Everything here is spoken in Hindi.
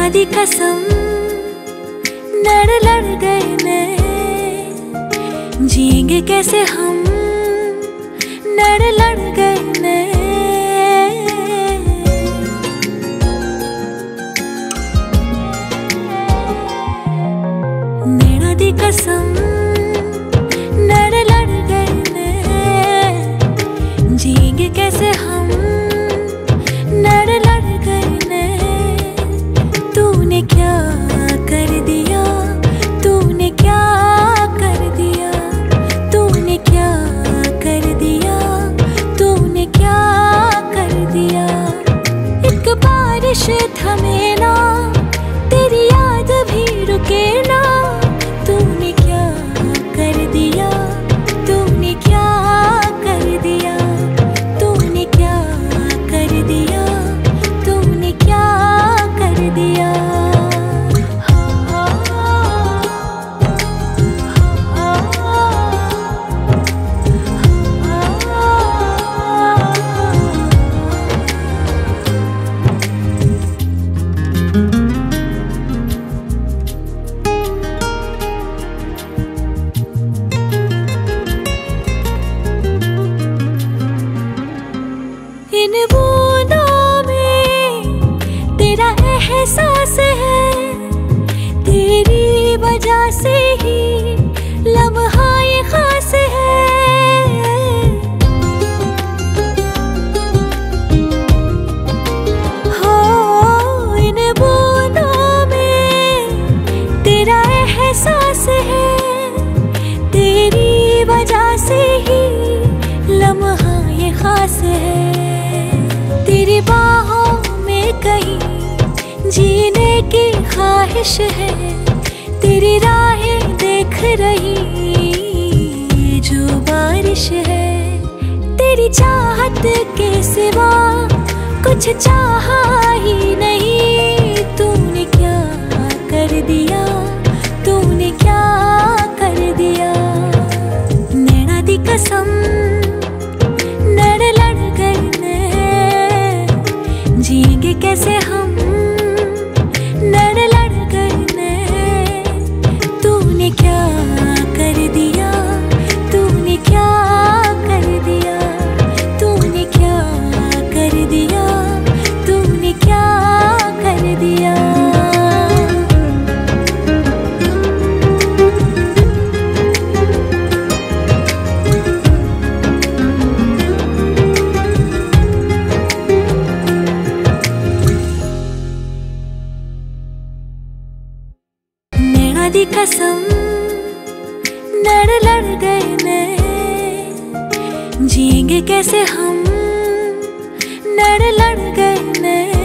दी कसम नड़ लड़ गए ने, जिएंगे कैसे हम नड़ लड़ गए ने। नैना दी कसम नड़ लड़ गए ने, जिएंगे कैसे हम नड़ लड़ गए ने। तूने क्या कर दिया, तूने क्या कर दिया, तूने क्या कर दिया, तूने क्या कर दिया। एक बारिश थमे ना, तेरी याद भी रुके ना। तूने क्या कर दिया, तूने क्या कर दिया, तूने क्या कर दिया, तूने क्या कर दिया। इन बूंदों में तेरा एहसास है, तेरी वजह से ही लम्हा ये खास है। हो इन बूंदों में तेरा एहसास है, तेरी वजह से ही लम्हा ये खास है। तेरी बाहों में कहीं जीने की ख्वाहिश है, तेरी राहें देख रही जो बारिश है। तेरी चाहत के सिवा कुछ चाहा ही नहीं। तूने क्या कर दिया, तूने क्या कर दिया। नैना दी कसम नड़ लड़ गए ने, जिएंगे कैसे हम नड़ लड़ गए ने। तूने क्या कर दिया, तूने क्या कर दिया, तूने क्या कर दिया, तूने क्या कर दिया। नैना दी कसम नड़ लड़ गए ने, जिएंगे कैसे हम नड़ लड़ गए ने।